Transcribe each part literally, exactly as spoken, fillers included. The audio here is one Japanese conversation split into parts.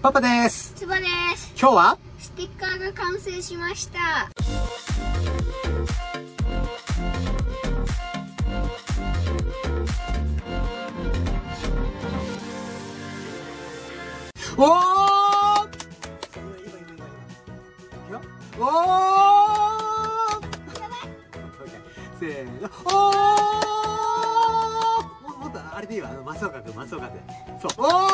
パパです。 つばです。 今日はステッカーが完成しました。 おーおーせーの、おーもっとあれでいいわ、松岡君、松岡君。そう、おーほ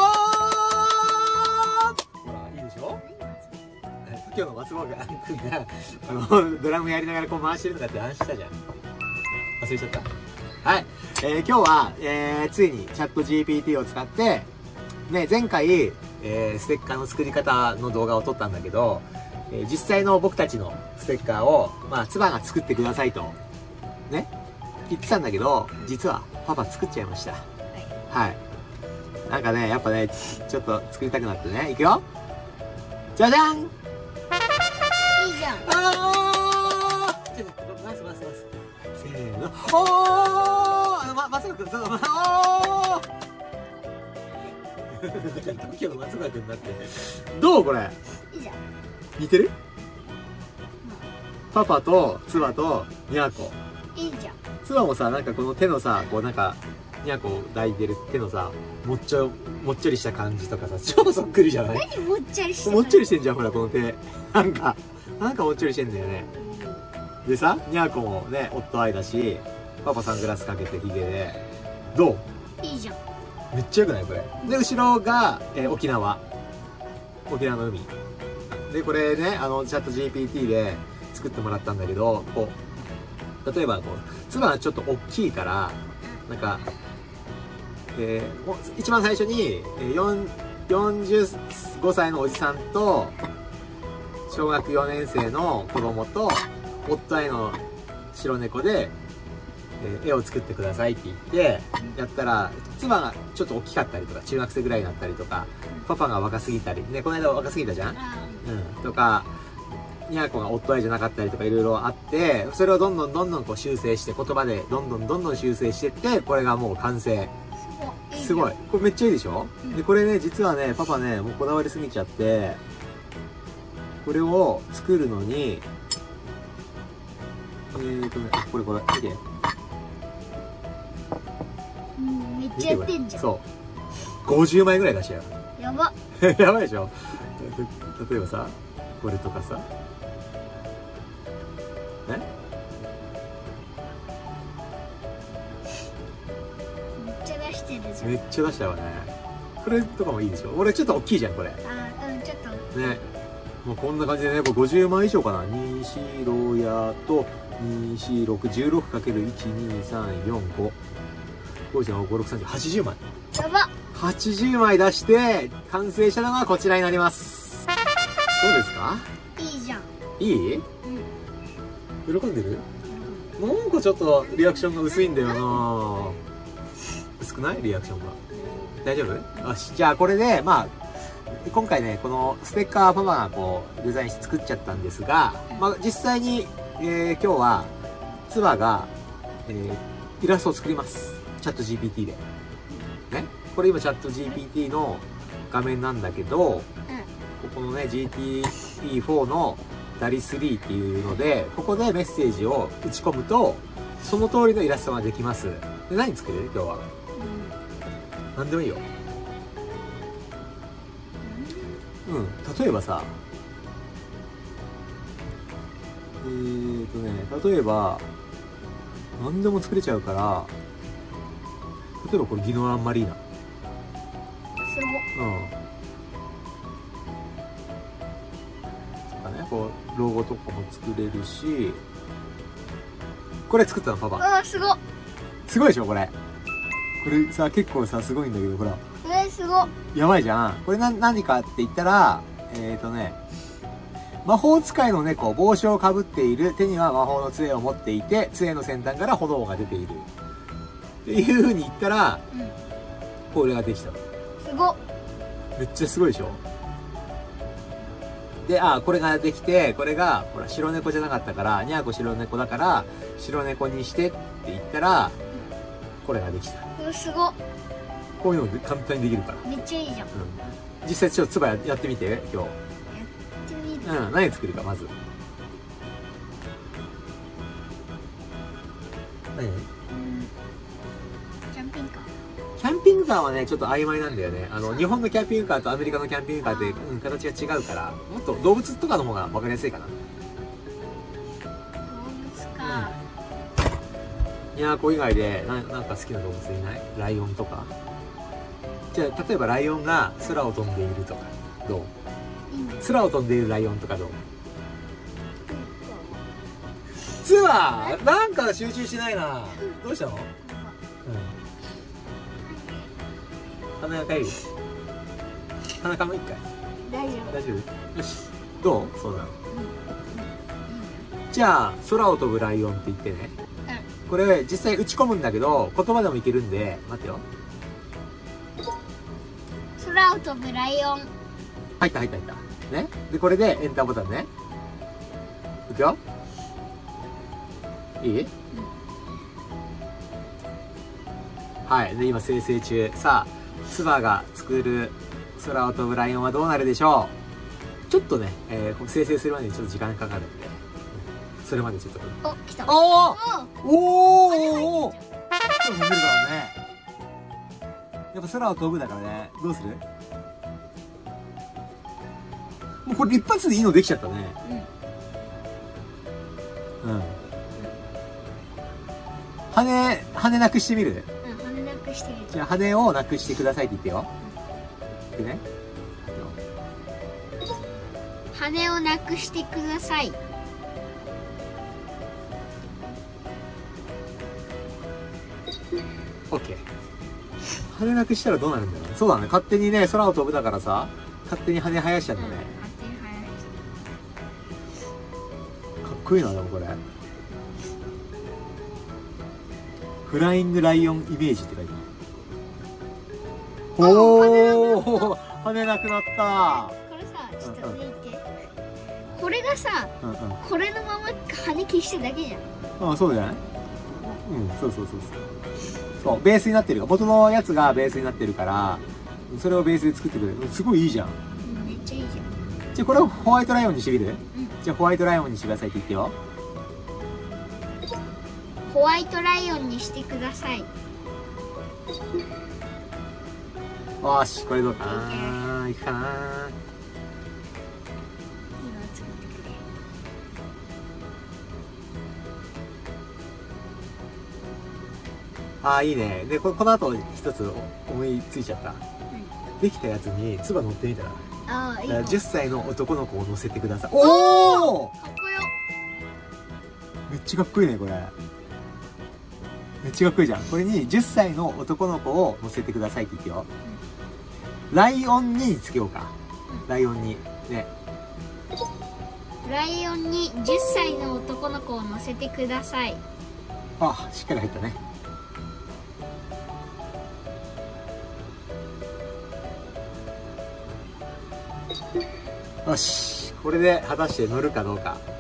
ら、いいでしょ。今日の松岡君があのドラムやりながらこう回してるとかって話したじゃん。忘れちゃった。はい、えー、今日は、えー、ついにチャット ジーピーティー を使ってね、前回、えー、ステッカーの作り方の動画を撮ったんだけど、えー、実際の僕たちのステッカーを、まあ、つばが作ってくださいとね言ってたんだけど、実はパパ作っちゃいました。はい、なんかね、やっぱね、ちょっと作りたくなってね。いくよ、じゃじゃん。いいじゃん。 あーちょっと回す回す回す。せーの、おーま、松岡君、そう、おー東京の松岡君になって、どうこれ。 いいじゃん。 似てる？パパとツバとニャーコ。 いいじゃん。 ツバもさ、なんかこの手のさ、こうなんかニャーコを抱いてる手のさ、もっちょもっちょりした感じとかさ、超そっくりじゃない？ 何もっちょりしてる？ もっちょりしてんじゃん、ほらこの手。なんかなんかもっちょりしてんだよね。でさ、ニャーコもね、夫愛だし、パパサングラスかけてヒゲで、どう？ いいじゃん。 めっちゃよくないこれ。で、後ろが、えー、沖縄。沖縄の海。で、これね、あの、チャット ジーピーティー で作ってもらったんだけど、こう、例えばこう、つばがちょっと大きいから、なんか、えー、一番最初に、よんじゅうごさいのおじさんと、小学よねん生の子供と、夫愛の白猫で、えー、絵を作ってくださいって言ってやったら、妻がちょっと大きかったりとか、中学生ぐらいになったりとか、パパが若すぎたりね、この間若すぎたじゃん、うん、とか、ニャーコが夫愛じゃなかったりとか、いろいろあって、それをどんどんどんどんこう修正して、言葉でどんどんどんどん修正してって、これがもう完成。すごい、これめっちゃいいでしょ。でこれね、実はね、パパね、もうこだわりすぎちゃって、これを作るのに、えーとね、これこれ見て、 めっちゃやってんじゃん。 そうごじゅうまいぐらい出しちゃう。 やばやばいでしょ。例えばさ、これとかさね、 めっちゃ出してるじゃん。 めっちゃ出したわね。これとかもいいでしょ。俺ちょっと大きいじゃんこれ。 あー、うん、ちょっとね、もうこんな感じでね、これごじゅうまい以上かな。にしろやとにしろく、じゅうろくかけるいちにさんよんご、ごじゅうご、ろく、さんじゅう、はちじゅうまい。 やば。 はちじゅうまい出して完成したのがこちらになります。どうですか？ いいじゃん。 いい？ うん。 喜んでる？なんかちょっとリアクションが薄いんだよな。薄くない？リアクションが。大丈夫？よし、じゃあこれで、まあ今回ね、このステッカーパパがこうデザインして作っちゃったんですが、まあ実際に、えー、今日はツバが、えー、イラストを作ります。チャット ジーピーティー で。ね、これ今チャット ジーピーティー の画面なんだけど、ここのね ジーティーピーフォー のダリスリーっていうので、ここでメッセージを打ち込むとその通りのイラストができます。で、何作る？今日は、うん、何でもいいよ。うん、例えばさ、えーとね、例えば何でも作れちゃうから、例えばこれギノランマリーナ。 すごっ。うん。とかね、こうロゴとかも作れるし、これ作ったのパパ。 あー、すごっ。 すごいでしょこれ。これさ、結構さすごいんだけど、ほら。 えー、すごっ。 やばいじゃん。これな何かって言ったら、えーとね、魔法使いの猫、帽子をかぶっている、手には魔法の杖を持っていて、杖の先端から炎が出ているっていう風に言ったら、うん、これができたの。 すごっ。 めっちゃすごいでしょ。で、あ、これができて、これがほら白猫じゃなかったから、ニャーコ白猫だから白猫にしてって言ったら、うん、これができた。 うわ、すごっ。 こういうの簡単にできるから。 めっちゃいいじゃん。 うん、 実際ちょっとつばやってみて今日。 やってみる。 うん、何作るかまず。何？ うん。キャンピングカー。 キャンピングカーはねちょっと曖昧なんだよね。あの日本のキャンピングカーとアメリカのキャンピングカーって、うん、形が違うから、もっと動物とかの方が分かりやすいかな。 動物か。 ニャーコ以外でななんか好きな動物いない？ライオンとか。じゃあ例えばライオンが空を飛んでいるとかどう？ いいね。 空を飛んでいるライオンとかどう？ツアーなんか集中しないな。どうしたの？うん。鼻がかゆい。鼻かむ一回。 大丈夫。 大丈夫？よし。どう？そうだ。じゃあ空を飛ぶライオンって言ってね。これ実際打ち込むんだけど言葉でもいけるんで待ってよ。 空を飛ぶライオン。 入った入った入ったね。でこれでエンターボタンね。いくよ。いい？うん、はい。で今生成中。さあツバが作る空を飛ぶライオンはどうなるでしょう。ちょっとね、えー、生成するまでにちょっと時間かかるんで、それまでちょっと。 お、来た。 おおおおお。ちょっと飛んでるからね。やっぱ空を飛ぶだからね。どうする？もうこれ一発でいいのできちゃったね。うん。うん。羽、羽なくしてみる？ うん、羽なくしてみる。 じゃあ羽をなくしてくださいって言ってよ。でね。 羽をなくしてください。 オッケー。羽なくしたらどうなるんだろう。そうだね。勝手にね、空を飛ぶだからさ、勝手に羽生やしちゃうんだね。 うん、勝手に生やしかっこいいな、でもこれ。フライングライオンイメージって書いてある。おお、羽なくなった。 これさ、ちょっと上行って。うんうん、これがさ、うんうん、これのまま羽消しただけじゃん。 ああ、そうじゃない？うん、そうそうそうそう。そう、ベースになってる。元のやつがベースになってるから、それをベースで作ってくれる。すごいいいじゃん。 うん、めっちゃいいじゃん。 じゃあこれをホワイトライオンにしてみる？うん、じゃあホワイトライオンにしてくださいって言ってよ。 ホワイトライオンにしてください。 よし、これどうかな？いくかな？ああ、いいね。で、こ, この後一つ思いついちゃった。うん、できたやつに唾乗ってみたら。 ああ、いい。 じゅっさいの男の子を乗せてください。おお。 かっこよ。 めっちゃかっこいいね、これ。めっちゃかっこいいじゃん。これにじゅっさいの男の子を乗せてくださいって言ってよ。うん、ライオンにつけようか。うん、ライオンに。ね。 ライオンにじゅっさいの男の子を乗せてください。 あ、しっかり入ったね。よし、これで果たして乗るかどうか。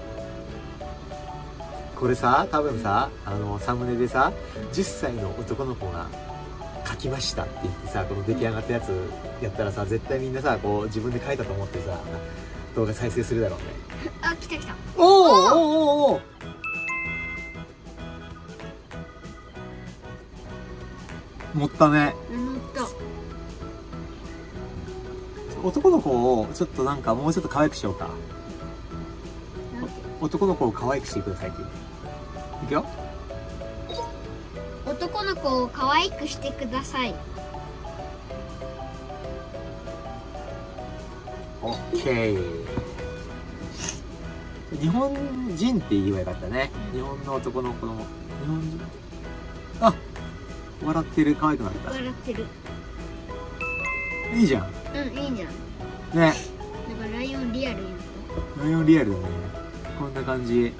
これさ、多分さ、あのサムネでさ、じゅっさいの男の子が書きましたって言ってさ、この出来上がったやつやったらさ、絶対みんなさ、こう自分で書いたと思ってさ、動画再生するだろうね。 あ、来た来た。 おおおおおお。乗ったね。 乗った。 男の子をちょっとなんかもうちょっと可愛くしようか。男の子を可愛くしてくださいって言う。いくよ。 男の子を可愛くしてください。 オッケー。日本人って言えばよかったね。日本の男の子の日本人。あ、笑ってる。可愛くなった。 笑ってる。 いいじゃん。 うん、いいじゃん。 ね。 なんかライオンリアルやん。 ライオンリアルだね。こんな感じ。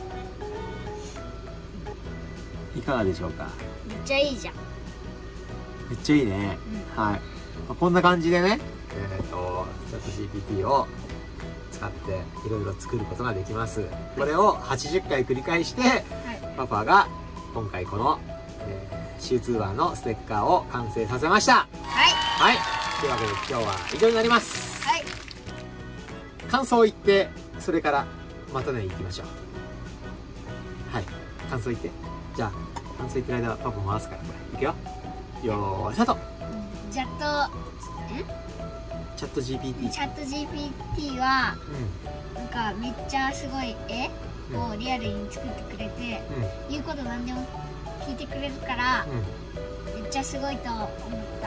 いかがでしょうか。 めっちゃいいじゃん。 めっちゃいいね。うん、はい。まあ、こんな感じでね、えっと、チャット ジーピーティー を使っていろいろ作ることができます。これをはちじゅっかい繰り返して、はい、パパが今回この、えー、シーツーワンのステッカーを完成させました。 はい。 はい。 というわけで今日は以上になります。 はい。 感想を言って、それからまたね行きましょう。はい、感想言って。じゃあ感想言ってる間はパパ回すから、これいくよ。よーいスタート。 チャットチャット ジーピーティーチャット ジーピーティー はなんかめっちゃすごい絵をリアルに作ってくれて、 うん言うこと何でも聞いてくれるから、 うんうん、 めっちゃすごいと思った。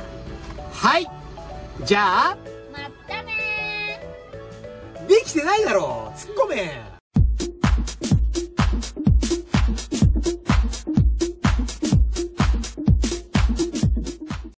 はい、じゃあまたねー。 できてないだろう、突っ込め。